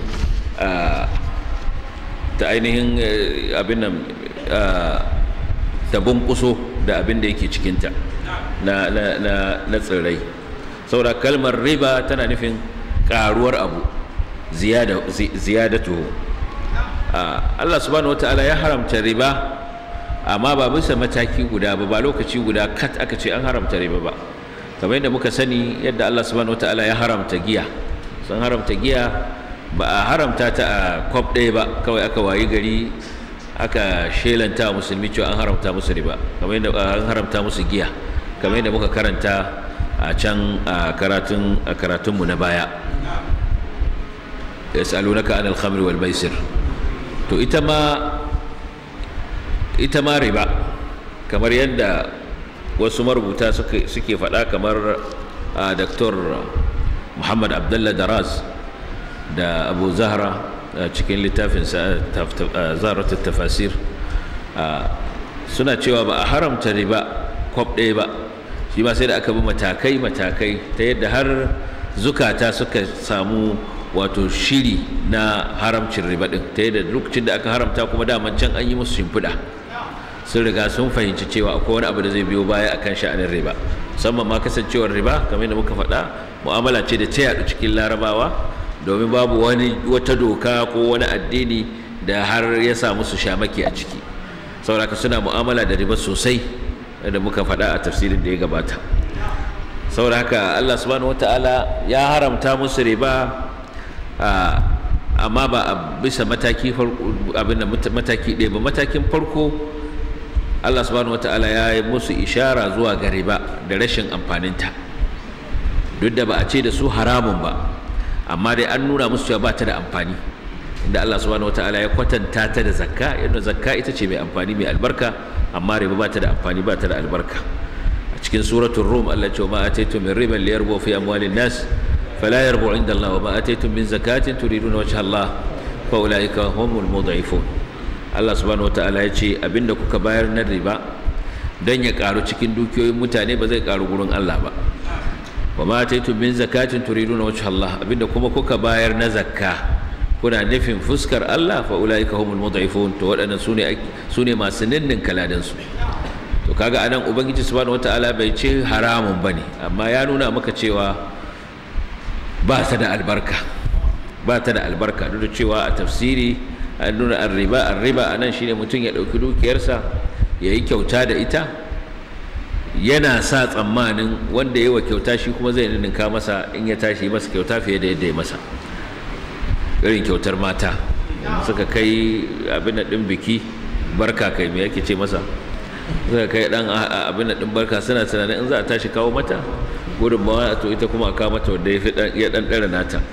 ta ainihin abin nan ta bunkuso da abin da yake cikinta na na na tsirrai. saboda kalmar riba tana nufin ƙaruwar abu, ziyadatu. Allah subhanahu wataala ya haramta riba, amma ba bisa mataki guda ba, ba lokaci guda kat aka ce an haramta riba ba. kamar yadda muka sani yadda Allah subhanahu wataala ya haramta giya, sun haramta giya ba a haramta ta a kwaf ɗaya ba, kawai aka wayi gari aka shelanta musulmi cewa an haramta musu riba, kamar yadda an haramta musu giya, kamar yadda muka karanta a can a karatun a karatunmu na baya. yas'alunaka anil khamri wal maisir, to ita ma ita ma riba, kamar yadda wasu marubuta suke suke faɗa, kamar a Dr. Muhammad Abdullah Daraz da Abu Zahra cikin littafin Zahratut Tafasir, suna cewa ba a haramta riba kwaf ɗaya ba, shi ma sai da aka bi matakai matakai ta yadda har zukata suka samu wato shiri na haramcin riba din, ta yadda lokacin da aka haramta kuma daman can an yi musu shimfiɗa, sun riga sun fahimci cewa akwai wani abu da zai biyo baya akan sha'anin riba, musamman ma kasancewar riba kamar yadda muka faɗa mu'amala ce da ta yaɗu cikin larabawa, domin babu wani wata doka ko wani addini da har ya samu su shamaki a ciki. saboda haka suna mu'amala da riba sosai da muka faɗa a tafsirin da ya gabata. saboda haka Allah subhanahu wataala ya haramta musu riba, amma ba a bisa mataki abin da mataki ɗaya ba. matakin farko Allah subhanahu wataala ya yi musu ishara zuwa ga riba da rashin amfaninta, duk da ba a ce da su haramun ba, amma dai an nuna musu cewa ba ta da amfani. inda Allah subhanahu wataala ya kwatanta ta da zakka, yadda zakka ita ce mai amfani mai albarka, amma riba ba ta da amfani ba ta da albarka. A cikin suratul rum Allah ya ce ma ataytum min riban liyarbu fi amwalin nas fala yarbu inda Allah wa ma ataytum min zakatin turiduna wajha Allah fa ulaika humul mudhifun. Allah subhanahu wataala ya ce abinda kuka bayar na riba dan ya karu cikin dukiyoyin mutane ba zai karu gurin Allah ba. Wa ma ataytum min zakatin turiduna wajha Allah, abinda kuma kuka bayar na zakka kuna nufin fuskar Allah fa ulaika humul mudhifun, to waɗannan sune sune masu ninnin kaladan su. To kaga anan ubangiji subhanahu wataala bai ce haramun bane, amma ya nuna maka cewa ba ta da albarka, ba ta da albarka. Duk da cewa a tafsiri an nuna arriba arriba anan shine mutum ya ɗauki dukiyarsa ya yi kyauta da ita, yana sa tsammanin wanda ya yi wa kyauta shi kuma zai ninninka masa in ya tashi masa kyauta fiye da yadda ya masa. Irin kyautar mata suka kai abin da ɗin biki barka, kai me yake ce masa, suka kai ɗan abin da ɗin barka, suna tunanin in za a tashi kawo mata gudunmawa, to ita kuma a kawo mata wanda ya ɗan ɗara nata.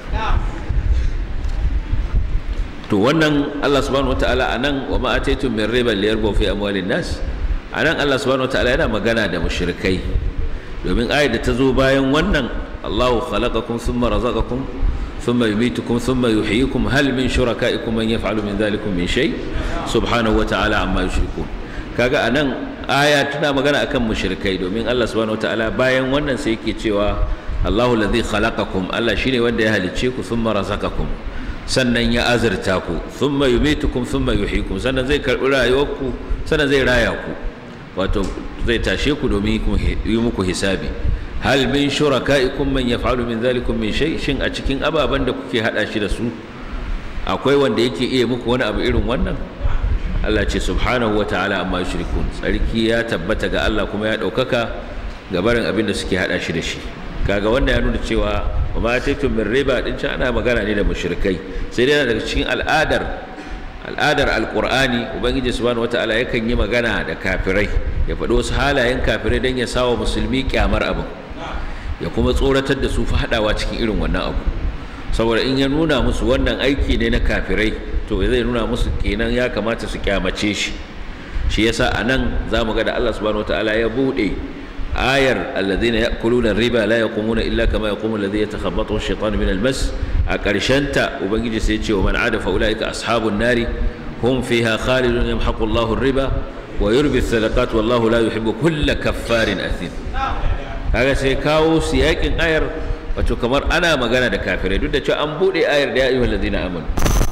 To wannan Allah subhanahu wataala anan wa ma ataytum min riban liyarbu fi amwalin nas, anan Allah subhanahu wataala yana magana da mushrikai, domin ayat da ta zo bayan wannan Allahu khalaqakum thumma razaqakum thumma yumitukum thumma yuhyikum hal min shurakaikum man yaf'alu min dhalikum min shay subhanahu wataala amma yushrikun. Kaga anan aya tana magana akan mushrikai, domin Allah subhanahu wataala bayan wannan sai yake cewa Allahu alladhi khalaqakum, Allah shine wanda ya halicce ku, thumma razaqakum, sannan ya azurta ku, thumma yumitukum thumma yuhyikum, sannan zai karbi rayuwarku, sannan zai raya ku, wato zai tashe ku domin yi muku hisabi. Hal min shurakaikum man yaf'alu min dhalikum min shay, shin a cikin ababan da kuke hada shi da su akwai wanda yake iya muku wani abu irin wannan? Allah ce subhanahu wataala amma yushrikun, tsarki ya tabbata ga Allah kuma ya daukaka ga barin abin da suke hada shi da shi. Kaga wannan ya nuna cewa wa ma ataytum min riba din can ana magana ne da mushrikai, sai dai daga cikin al'adar al'adar alqur'ani ubangiji subhanahu wataala yakan yi magana da kafirai, ya faɗi wasu halayen kafirai don ya sawa musulmi kyamar abin, ya kuma tsoratar da su faɗawa cikin irin wannan abu, saboda in ya nuna musu wannan aiki ne na kafirai to zai nuna musu kenan ya kamata su kyamace shi. Shi yasa anan zamu ga da Allah subhanahu wataala ya bude ayar alladhina ya'kuluna riba la yaqumuna illa kama yaqumu alladhi yatakhabbathu ash-shaytanu min al-mas, a karshenta ubangiji sai ya ce wa man ada fa ulaika ashabun nari hum fiha khalidun yamhaqu Allahu ar-riba wa yurbi ath-sadaqat wallahu la yuhibbu kulla kaffarin athim. Kaga sai kawo siyakin ayar wato kamar ana magana da kafirai, duk da cewa an bude ayar da ya ayyuhal ladina amanu.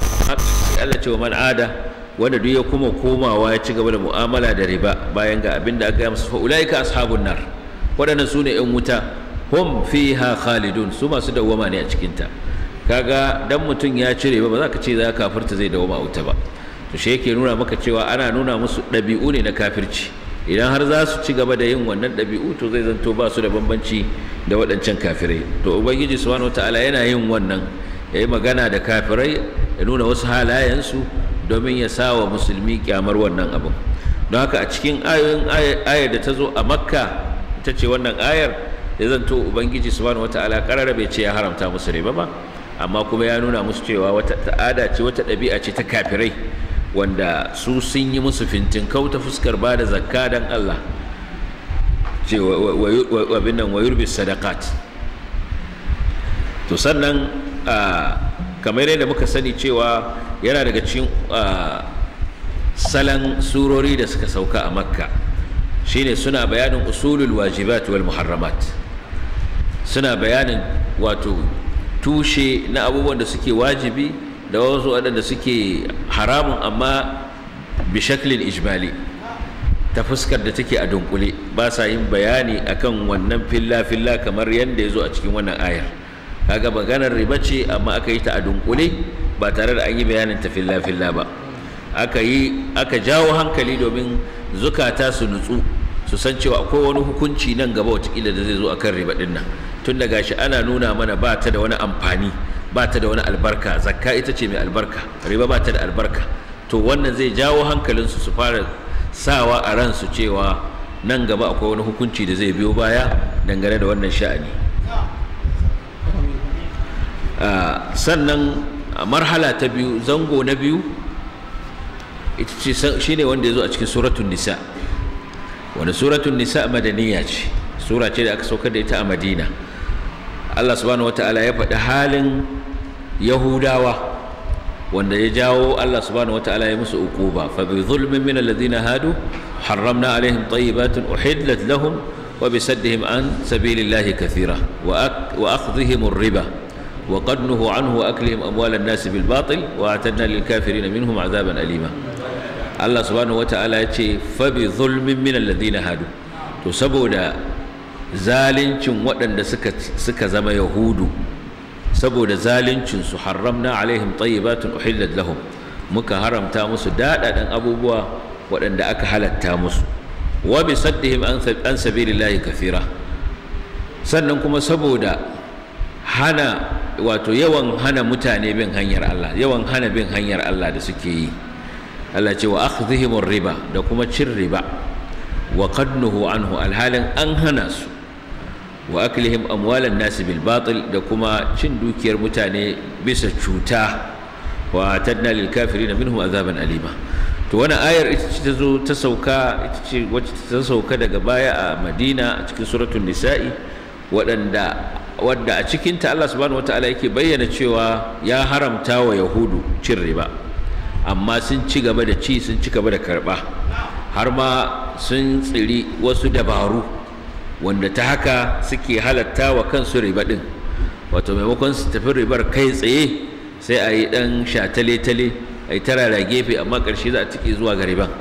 Allah ce wa man ada, wanda duk ya kuma komawa ya ci gaba da mu'amala da riba bayan ga abin da aka yi masa, fa ulaika ashabun nar, waɗannan su ne ‘yan wuta, hum fiha khalidun, su masu dawwama ne a cikinta. Kaga dan mutum ya cire ba ba za ka ce za ka kafirta zai dawwama a wuta ba. To shi yake nuna maka cewa ana nuna musu ɗabi'u ne na kafirci, idan har za su ci gaba da yin wannan ɗabi'u to zai zanto ba su da bambanci da waɗancan kafirai. To ubangiji subhanahu wataala yana yin wannan, ya yi magana da kafirai, ya nuna wasu halayensu domin ya sa wa musulmi kyamar wannan abin. Don haka a cikin ayoyin ayar da ta zo a makka, ita ce wannan ayar, ya zanto ubangiji subhanahu wataala karara bai ce ya haramta musu riba ba, amma kuma ya nuna musu cewa wata ta'ada ce, wata ɗabi'a ce ta kafirai wanda su sun yi musu fintinkau ta fuskar ba da zakka dan Allah, ce abin nan wa yurbi sadaqat. To sannan kamar yadda muka sani cewa yana daga cikin salon surori da suka sauka a makka shine suna bayanin usulul wajibat wal muharramat, suna bayanin wato tushe na abubuwan da suke wajibi da wasu waɗanda suke haramun, amma bi shaklin ijmali, ta fuskar da take a dunkule, ba sa yin bayani akan wannan filla-filla kamar yadda ya zo a cikin wannan ayar. Kaga maganar riba ce amma aka yi ta a dunkule ba tare da an yi bayanin ta filla-filla ba, aka yi aka jawo hankali domin zukata su nutsu, su san cewa akwai wani hukunci nan gaba watakila da zai zo akan riba ɗin nan, tun da gashi ana nuna mana ba ta da wani amfani, ba ta da wani albarka. Zakka ita ce mai albarka, riba ba ta da albarka. To wannan zai jawo hankalinsu su fara sawa a ransu cewa nan gaba akwai wani hukunci da zai biyo baya dangane da wannan sha'ani. Uh, sannan marhala ta biyu, zango na biyu ita ce shine wanda yazo a cikin suratul nisa. wanda suratul nisa madaniya ce, sura ce da aka saukar da ita a Madina. Allah subhanahu wataala ya faɗi halin Yahudawa wanda ya jawo Allah subhanahu wataala ya musu uquba. Fa bi zulmin min alladhina hadu harramna alaihim tayyibatin uhillat lahum wa bi saddihim an sabilillahi kathira wa akhdhihim ar-riba wa qad nuhu anhu wa aklihim amwal an-nas bil batil wa atadna lil kafirin minhum adhaban alima. Allah subhanahu wataala ya ce fa bi zulmin min alladhina hadu, to saboda zalincin waɗanda suka suka zama yahudu, saboda zaluncinsu haramna alaihim tayyibatin uhillat lahum, muka haramta musu daɗaɗan abubuwa waɗanda aka halatta musu. Wa bi saddihim an sabilillahi kathira, sannan kuma saboda hana wato yawan hana mutane bin hanyar Allah, yawan hana bin hanyar Allah da suke yi. Allah ce wa akhdhihim riba, da kuma cin riba, wa qad nuhu anhu, alhalin an hana su, wa aklihim amwalan nasi bil batil, da kuma cin dukiyar mutane bisa cuta, wa atadna lil kafirin minhum azaban alima. To wannan ayar ita ce ta zo ta sauka, ita ce wacce ta sauka daga baya a Madina a cikin suratul nisa'i, waɗanda wadda a cikin ta Allah subhanahu wataala yake bayyana cewa ya haramta wa yahudu cin riba, amma sun ci gaba da ci, sun ci gaba da karba, har ma sun tsiri wasu dabaru wanda ta haka suke halatta wa kansu riba din. Wato maimakon su tafi ribar kai tsaye sai a yi ɗan shatale-tale, a yi tarara gefe, amma ƙarshe za a tiki zuwa ga riban.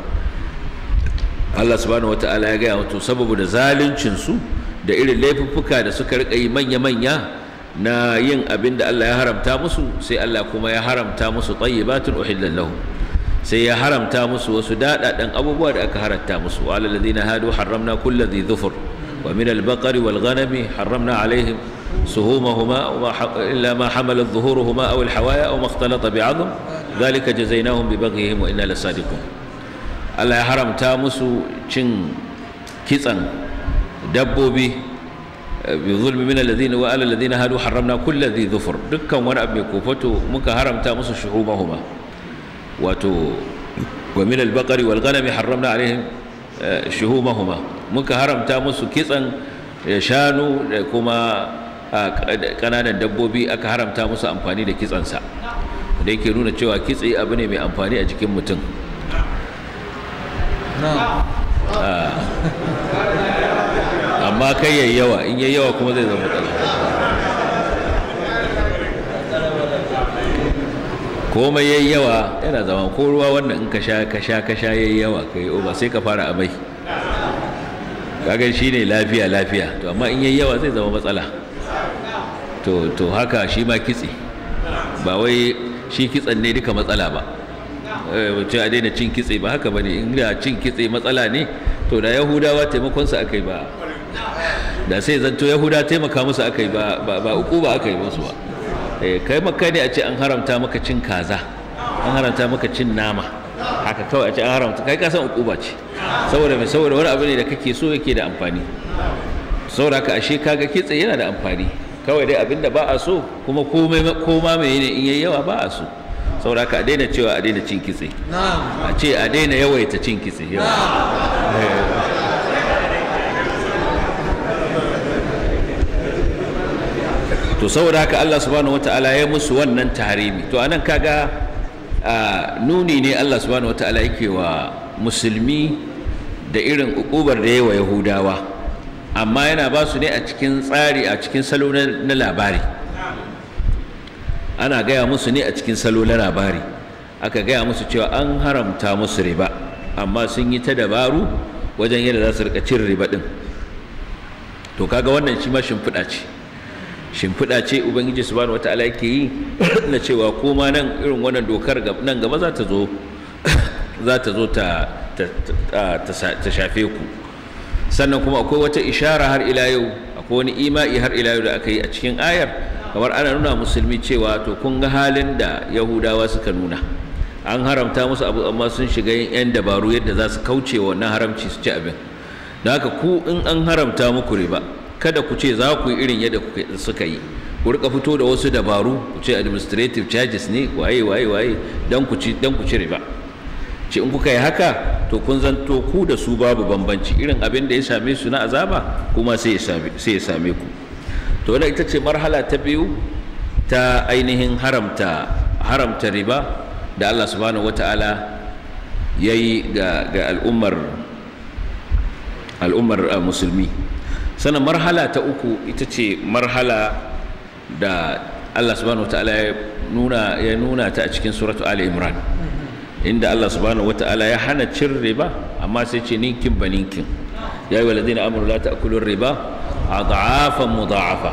Allah subhanahu wata'ala ya gaya wato saboda zaluncinsu da irin laifuffuka da suka riƙa yi manya-manya na yin abin da Allah ya haramta musu, sai Allah kuma ya haramta musu tayyibatun uhillat lahum, sai ya haramta musu wasu daɗaɗɗen abubuwa da aka haramta musu. Wa alal ladina hadu harramna kulli dhi dhufur ومن البقر والغنم حرمنا عليهم سهومهما إلا ما حملت ظهورهما أو الحوايا أو ما اختلط بعظم ذلك جزيناهم ببغيهم وإنا لصادقون. الله يحرم تامسو cin kitsan dabbobi بظلم من الذين وعلى الذين هادوا حرمنا كل ذي ظفر, dukkan wani abu mai kofato muka haramta musu shuhumahuma. Wato wa min al-baqari wal ghanami harramna alaihim shuhumahuma, muka haramta musu kitsan shanu da kuma kananan dabbobi, aka haramta musu amfani da kitsansa, da yake nuna cewa kitse abu ne mai amfani a jikin mutum. Amma kai yayi yawa, in yayi yawa kuma zai zama matsala. komai yayi yawa yana zama, ko ruwa wannan in ka sha ka sha ka sha yayi yawa kai o ba sai ka fara amai, kaga shine lafiya lafiya. To amma in yayi yawa zai zama matsala. to to haka shi ma kitse, ba wai shi kitsen ne duka matsala ba, wace a daina cin kitse ba haka bane. in da cin kitse matsala ne to da Yahudawa taimakon su akai ba, da sai zanto Yahuda taimaka musu akai ba ba uku ba akai musu ba. kai maka ne a ce an haramta maka cin kaza, an haramta maka cin nama, haka kawai a ce an haramta, kai ka san ukuba ce, saboda mai saboda wani abu ne da kake so yake da amfani. saboda haka ashe kaga kitse yana da amfani, kawai dai abinda ba a so kuma komai koma mai ne in yayi yawa ba a so. saboda haka a daina cewa a daina cin kitse, a ce a daina yawaita cin kitse. to saboda haka Allah subhanahu wataala ya musu wannan tahrimi. to anan kaga nuni ne Allah subhanahu wataala yake wa musulmi da irin ukubar da yayi wa Yahudawa, amma yana ba su ne a cikin tsari, a cikin salo na labari. ana gaya musu ne a cikin salo na labari, aka gaya musu cewa an haramta musu riba, amma sun yi ta dabaru wajen yadda za su rika cin riba din. to kaga wannan shi ma shimfiɗa ce shimfiɗa ce Ubangiji subhanahu wata'ala yake yi na cewa koma nan irin wannan dokar nan gaba za ta zo za ta zo ta shafe ku. sannan kuma akwai wata ishara har ila yau, akwai wani ima'i har ila yau da aka yi a cikin ayar, kamar ana nuna musulmi cewa to kun ga halin da Yahudawa suka nuna, an haramta musu abu amma sun shiga yin 'yan dabaru yadda za su kauce wa wannan haramci su ci abin. da haka ku in an haramta muku riba, kada ku ce za ku yi irin yadda suka yi, ku rika fito da wasu dabaru ku ce administrative charges ne waye waye waye dan ku ci dan ku ci riba ce in kuka yi haka to kun zanto ku da su babu bambanci irin abin da ya same su na azaba kuma sai ya same sai ya same ku to wannan ita ce marhala ta biyu ta ainihin haramta haramta riba da Allah subhanahu wataala yayi ga ga al'ummar al'ummar musulmi. Sannan marhala ta uku ita ce marhala da Allah subhanahu wataala ya nuna ya nuna ta a cikin suratu Ali Imran, inda Allah subhanahu wataala ya hana cin riba amma sai ce ninkin ba ninkin, ya yi waladina amuru la ta'kulu riba adhafan mudha'afa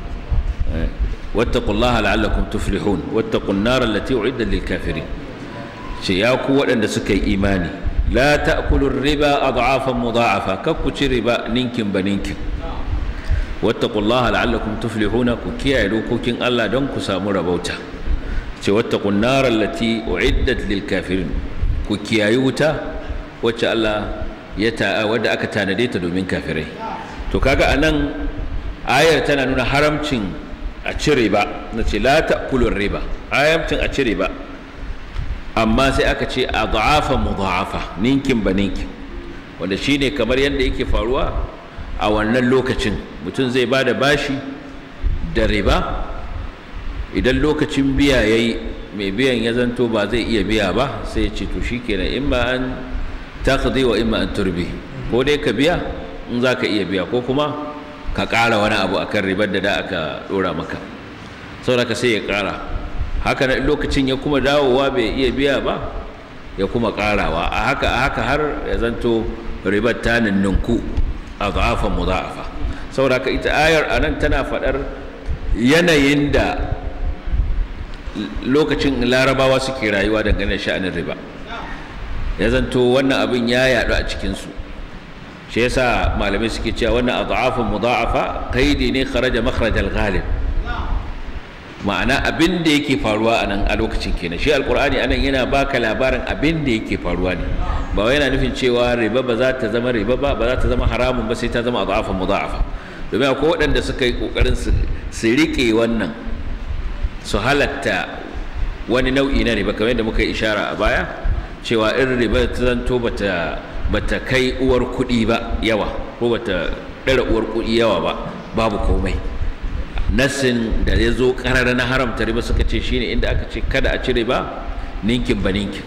wattaqullaha la'allakum tuflihun wattaqun nar allati u'iddat lil kafirin. Ce ya ku waɗanda suka yi imani, la ta'kulu riba adhafan mudha'afa, kakku ci riba ninkin ba ninkin, wattaqullaha la'allakum tuflihuna, ku kiyaye dokokin Allah don ku samu rabauta. Ce wattaqun nar allati u'iddat lil kafirin, ku kiyaye wuta wacce Allah ya ta wadda aka tanade ta domin kafirai. To kaga anan ayar tana nuna haramcin a ci riba, nace la ta'kulu riba, haramcin a ci riba, amma sai aka ce adhafan mudha'afa, ninkin ba ninkin, wanda shine kamar yadda yake faruwa a wannan lokacin. Mutum zai bada bashi da riba, idan lokacin biya yayi mai biyan ya zanto ba zai iya biya ba sai ya ce to shikenan imma an taqdi wa imma an turbi, ko dai ka biya in zaka iya biya ko kuma ka ƙara wani abu akan ribar da da aka dora maka, saboda ka sai ya ƙara. Haka na lokacin ya kuma dawowa bai iya biya ba ya kuma ƙarawa, a haka a haka har ya zanto ribar ta ninninku adhafan mudha'afa. Saboda ka ita ayar anan tana faɗar yanayin da lokacin larabawa suke rayuwa dangane da sha'anin riba, ya zanto wannan abin ya yaɗu a cikinsu. Shi yasa malamai suke cewa wannan adhafan mudha'afa kaidi ne kharaja makhrajal ghalib, ma'ana abin da yake faruwa a nan a lokacin kenan. Shi alqur'ani anan yana baka labarin abin da yake faruwa ne, ba wai yana nufin cewa riba ba za ta zama riba ba, ba za ta zama haramun ba sai ta zama adhafan mudha'afa. Domin akwai waɗanda suka yi ƙoƙarin su riƙe wannan, su halatta wani nau'i na riba, kamar yadda muka yi ishara a baya cewa in riba ta zanto bata bata kai uwar kuɗi ba yawa, ko bata ɗara uwar kuɗi yawa ba, babu komai. Nassin da ya zo ƙarara na haramta riba suka ce shine inda aka ce kada a ci riba ninkin ba ninkin.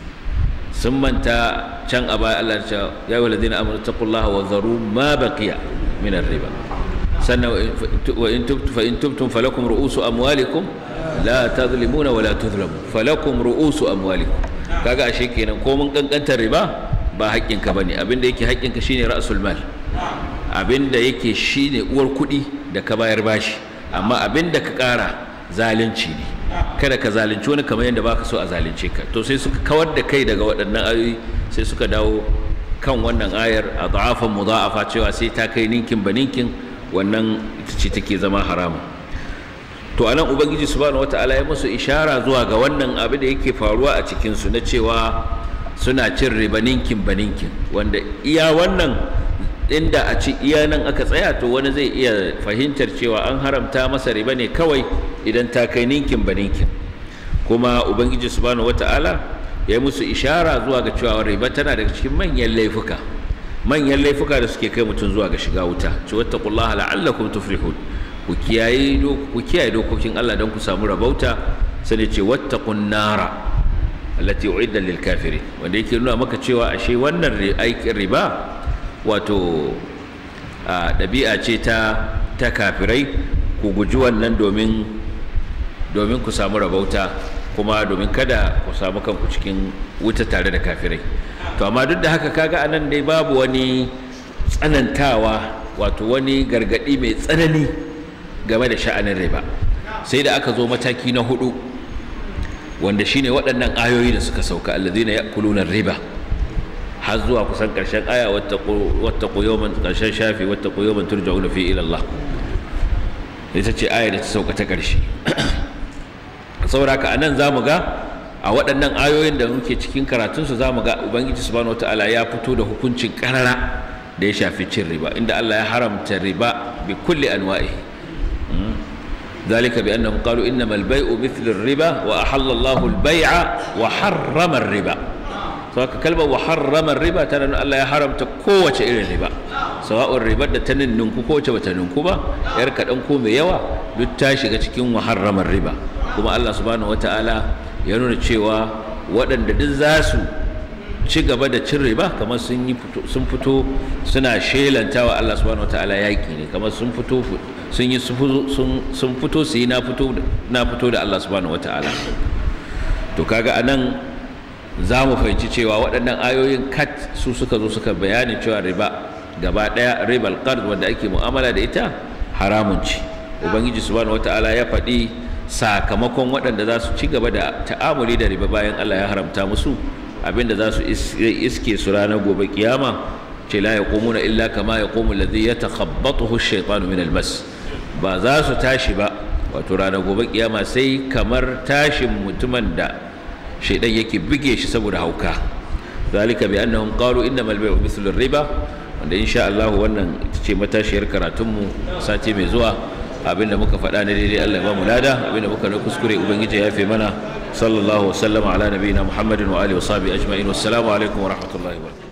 Sun manta can a baya Allah ya ce ya ayyuhal ladina amanu taqullaha wa dharu ma baqiya min ar-riba. Sannan wa in tubtum fa in tubtum falakum ru'usu amwalikum la tadhlimuna wa la tudhlamun, falakum ru'usu amwalikum. Kaga ashe kenan ko mun kankantar riba ba haƙƙinka bane, abinda yake haƙƙinka shine ra'sul mal, abinda yake shine uwar kuɗi da ka bayar bashi, amma abinda ka ƙara zalunci ne, kada ka zalunci wani kamar yadda baka so a zalunce ka. To sai suka kawar da kai daga waɗannan ayoyi, sai suka dawo kan wannan ayar adhafan mudha'afa, cewa sai ta kai ninkin ba ninkin, wannan ita ce take zama haramun. To anan ubangiji subhanahu wataala ya musu ishara zuwa ga wannan abu da yake faruwa a cikin su na cewa suna cin riba ninkin ba ninkin, wanda iya wannan inda a ci iya nan aka tsaya to wani zai iya fahimtar cewa an haramta masa riba ne kawai idan ta kai ninkin ba ninkin. Kuma ubangiji subhanahu wataala ya yi musu ishara zuwa ga cewa riba tana daga cikin manyan laifuka, manyan laifuka da suke kai mutum zuwa ga shiga wuta. Ce wattaqullaha la'allakum tuflihun, ku kiyaye ku kiyaye dokokin Allah don ku samu rabauta. Sai ce wattaqun nara allati u'iddat lil kafirin, wanda yake nuna maka cewa ashe wannan aikin riba wato ɗabi'a ce ta ta kafirai. Ku guji wannan domin domin ku samu rabauta, kuma domin kada ku samu kanku cikin wuta tare da kafirai. To amma duk da haka kaga anan dai babu wani tsanantawa, wato wani gargadi mai tsanani game da sha'anin riba, sai da aka zo mataki na hudu, wanda shine waɗannan ayoyi da suka sauka alladhina ya'kuluna riba, har zuwa kusan ƙarshen aya wattaqu yawman, ƙarshen shafi wattaqu yawman turja'una fi ila Allah. Ita ce aya da ta sauka ta ƙarshe. Saboda haka anan zamu ga a waɗannan ayoyin da muke cikin karatunsu zamu ga ubangiji subhanahu wataala ya fito da hukuncin ƙarara da ya shafi cin riba, inda Allah ya haramta riba bi kulli anwa'i. ذلك بأنهم قالوا إنما البيع مثل الربا وأحل الله البيع وحرم الربا. saka kalmar wa harrama riba tana nuna Allah ya haramta kowace irin riba, sawa'un ribar da ta ninku ko wace bata ninku ba, yar kaɗan ko mai yawa, duk ta shiga cikin wa harrama riba. Kuma Allah subhanahu wata'ala ya nuna cewa waɗanda duk za su ci gaba da cin riba kamar sun yi sun fito suna shelantawa Allah subhanahu wata'ala yaƙi ne, kamar sun fito sun yi sun fito su yi na fito na fito da Allah subhanahu wata'ala. To kaga anan za mu fahimci cewa waɗannan ayoyin kat su suka zo suka bayani cewa riba gaba ɗaya ribal qard wanda ake mu'amala da ita haramun ce. Ubangiji subhanahu wata'ala ya faɗi sakamakon waɗanda za su ci gaba da ta'amuli da riba bayan Allah ya haramta musu abinda za su iske su ranar gobe kiyama, ce la yaqumuna illa kama yaqumu alladhi yatakhabbathu ash-shaytanu min al-mas. Ba za su tashi ba wato ranar gobe kiyama sai kamar tashin mutumin da shaidan yake buge shi saboda hauka. zalika bi annahum qalu innamal bay'u mithlu ar-riba, wanda insha Allah wannan ita ce matashiyar karatunmu sati mai zuwa. Abinda muka faɗa ne daidai Allah ya ba mu lada, abinda muka na kuskure ubangiji ya yafe mana. Sallallahu alaihi wa sallam ala nabiyina Muhammadin wa alihi wa sahbihi ajma'in. Wassalamu alaikum wa rahmatullahi wa barakatuh.